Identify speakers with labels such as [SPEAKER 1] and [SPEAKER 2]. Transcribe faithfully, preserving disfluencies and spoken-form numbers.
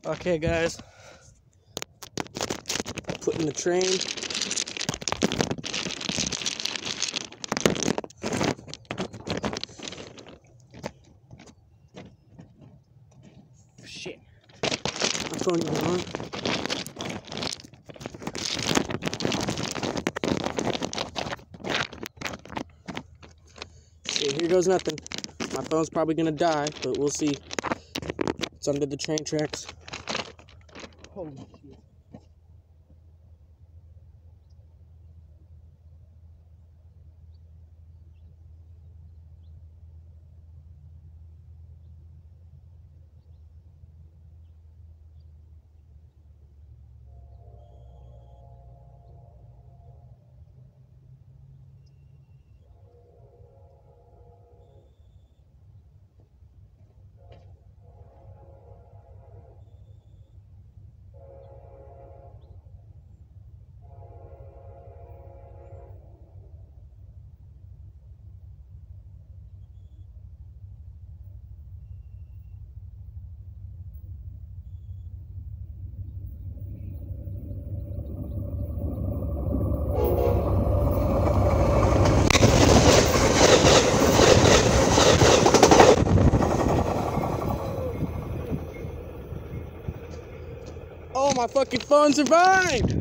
[SPEAKER 1] Okay, guys. Putting the train. Shit. My phone is on. Shit, here goes nothing. My phone's probably gonna die, but we'll see. It's under the train tracks. Holy shit. Oh, my fucking phone survived!